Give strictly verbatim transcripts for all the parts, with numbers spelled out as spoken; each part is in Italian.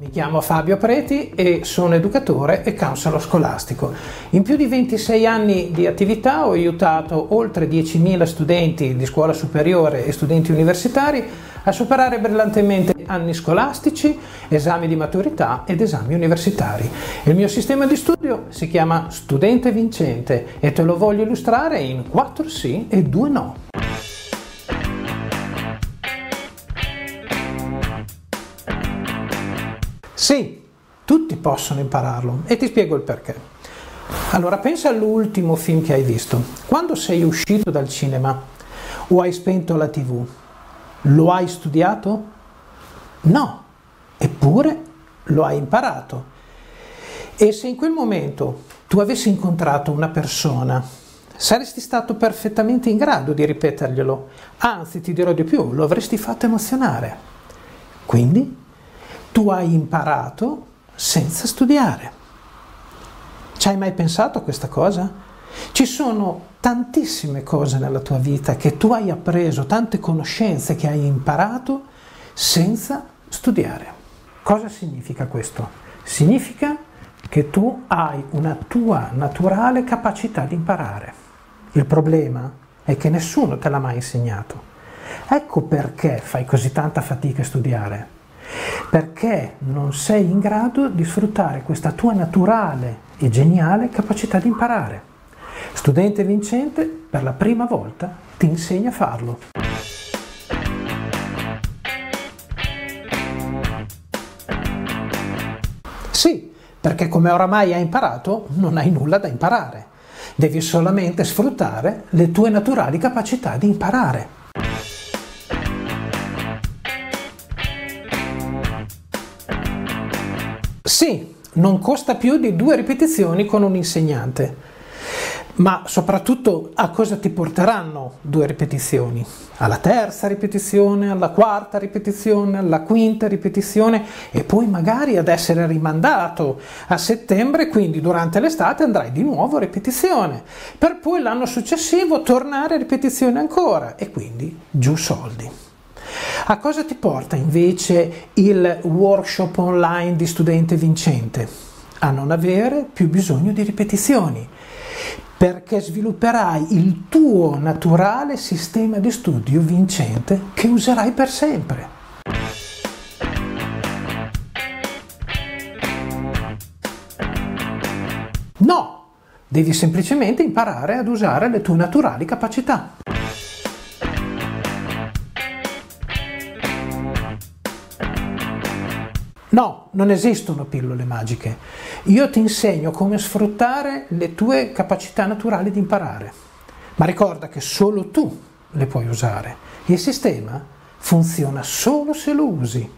Mi chiamo Fabio Preti e sono educatore e counselor scolastico. In più di ventisei anni di attività ho aiutato oltre diecimila studenti di scuola superiore e studenti universitari a superare brillantemente anni scolastici, esami di maturità ed esami universitari. Il mio sistema di studio si chiama Studente Vincente e te lo voglio illustrare in quattro sì e due no. Sì, tutti possono impararlo e ti spiego il perché. Allora, pensa all'ultimo film che hai visto. Quando sei uscito dal cinema o hai spento la tivù, lo hai studiato? No, eppure lo hai imparato. E se in quel momento tu avessi incontrato una persona, saresti stato perfettamente in grado di ripeterglielo, anzi ti dirò di più, lo avresti fatto emozionare. Quindi tu hai imparato senza studiare. Ci hai mai pensato a questa cosa? Ci sono tantissime cose nella tua vita che tu hai appreso, tante conoscenze che hai imparato senza studiare. Cosa significa questo? Significa che tu hai una tua naturale capacità di imparare. Il problema è che nessuno te l'ha mai insegnato. Ecco perché fai così tanta fatica a studiare. Perché non sei in grado di sfruttare questa tua naturale e geniale capacità di imparare. Studente Vincente, per la prima volta, ti insegna a farlo. Sì, perché come oramai hai imparato, non hai nulla da imparare. Devi solamente sfruttare le tue naturali capacità di imparare. Sì, non costa più di due ripetizioni con un insegnante, ma soprattutto a cosa ti porteranno due ripetizioni? Alla terza ripetizione, alla quarta ripetizione, alla quinta ripetizione e poi magari ad essere rimandato a settembre, quindi durante l'estate andrai di nuovo a ripetizione, per poi l'anno successivo tornare a ripetizione ancora e quindi giù soldi. A cosa ti porta invece il workshop online di Studente Vincente? A non avere più bisogno di ripetizioni, perché svilupperai il tuo naturale sistema di studio vincente che userai per sempre. No, devi semplicemente imparare ad usare le tue naturali capacità. No, non esistono pillole magiche. Io ti insegno come sfruttare le tue capacità naturali di imparare. Ma ricorda che solo tu le puoi usare. Il sistema funziona solo se lo usi.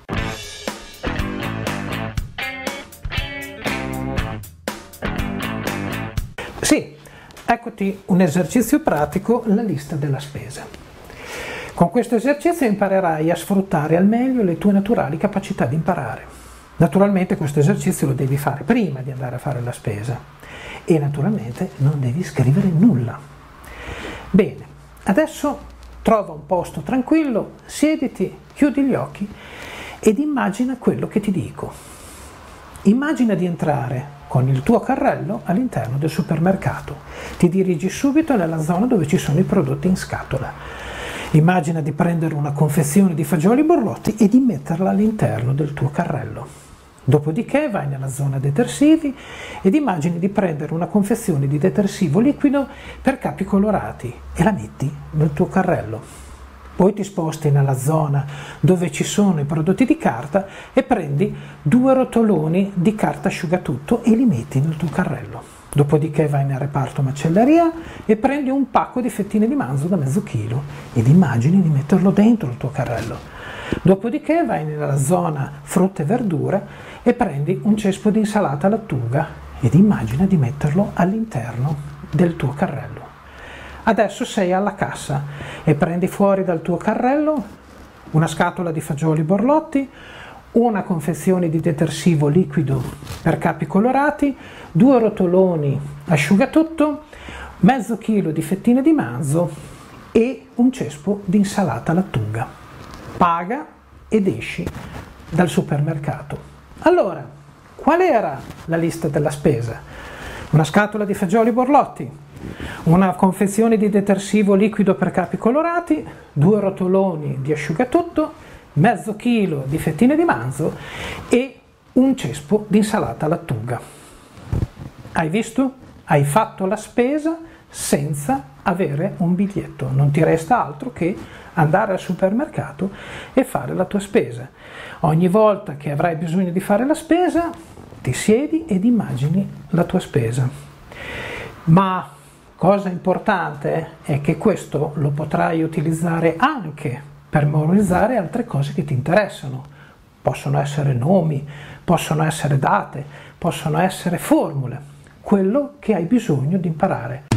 Sì, eccoti un esercizio pratico, la lista della spesa. Con questo esercizio imparerai a sfruttare al meglio le tue naturali capacità di imparare. Naturalmente questo esercizio lo devi fare prima di andare a fare la spesa e naturalmente non devi scrivere nulla. Bene, adesso trova un posto tranquillo, siediti, chiudi gli occhi ed immagina quello che ti dico. Immagina di entrare con il tuo carrello all'interno del supermercato. Ti dirigi subito nella zona dove ci sono i prodotti in scatola. Immagina di prendere una confezione di fagioli borlotti e di metterla all'interno del tuo carrello. Dopodiché vai nella zona detersivi ed immagini di prendere una confezione di detersivo liquido per capi colorati e la metti nel tuo carrello. Poi ti sposti nella zona dove ci sono i prodotti di carta e prendi due rotoloni di carta asciugatutto e li metti nel tuo carrello. Dopodiché vai nel reparto macelleria e prendi un pacco di fettine di manzo da mezzo chilo ed immagini di metterlo dentro il tuo carrello. Dopodiché vai nella zona frutta e verdure e prendi un cespo di insalata lattuga ed immagina di metterlo all'interno del tuo carrello. Adesso sei alla cassa e prendi fuori dal tuo carrello una scatola di fagioli borlotti, una confezione di detersivo liquido per capi colorati, due rotoloni asciugatutto, mezzo chilo di fettine di manzo e un cespo di insalata lattuga. Paga ed esci dal supermercato. Allora, qual era la lista della spesa? Una scatola di fagioli borlotti, una confezione di detersivo liquido per capi colorati, due rotoloni di asciugatutto, mezzo chilo di fettine di manzo e un cespo di insalata lattuga. Hai visto? Hai fatto la spesa senza avere un biglietto, non ti resta altro che andare al supermercato e fare la tua spesa. Ogni volta che avrai bisogno di fare la spesa, ti siedi ed immagini la tua spesa. Ma cosa importante è che questo lo potrai utilizzare anche per memorizzare altre cose che ti interessano. Possono essere nomi, possono essere date, possono essere formule, quello che hai bisogno di imparare.